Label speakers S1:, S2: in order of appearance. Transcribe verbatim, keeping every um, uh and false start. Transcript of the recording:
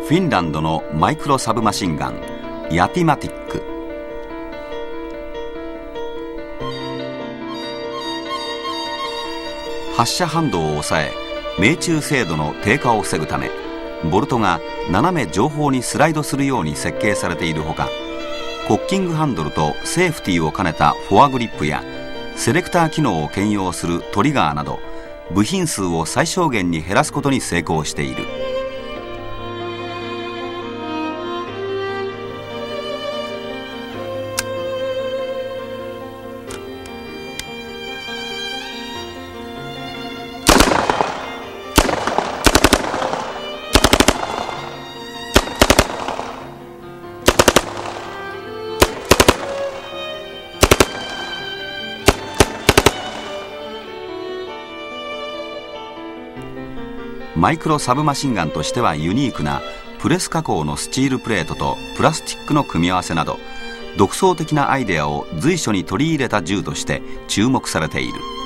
S1: フィンランドのマイクロサブマシンガンヤティマティック。発射反動を抑え命中精度の低下を防ぐため、ボルトが斜め上方にスライドするように設計されているほか、コッキングハンドルとセーフティーを兼ねたフォアグリップやセレクター機能を兼用するトリガーなど、部品数を最小限に減らすことに成功している。マイクロサブマシンガンとしてはユニークなプレス加工のスチールプレートとプラスチックの組み合わせなど、独創的なアイデアを随所に取り入れた銃として注目されている。